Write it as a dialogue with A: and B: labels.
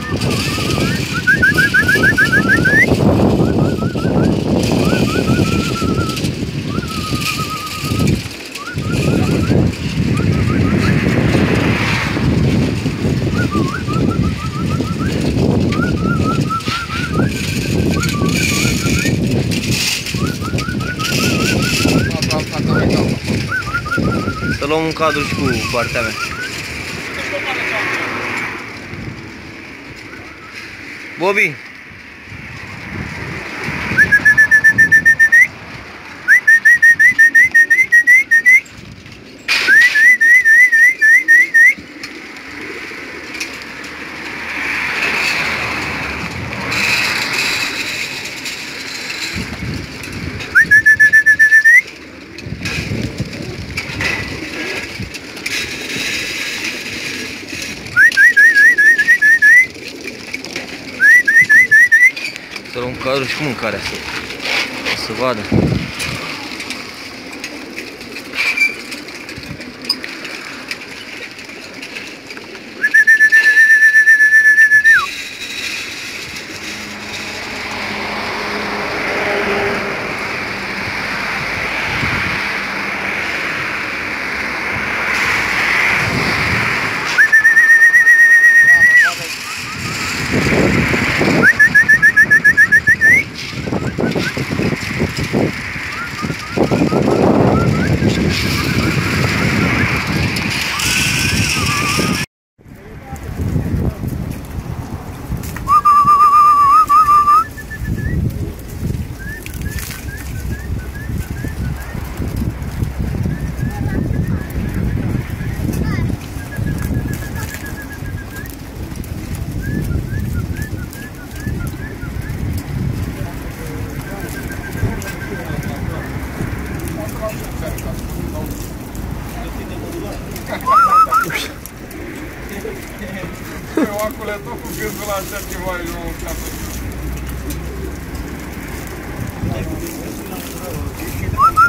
A: Să luăm un cadru și cu partea mea. Bobby! Să luăm cadru și cu mâncarea să vadă.
B: Eu acolo tot cu gândul la așa ceva, eu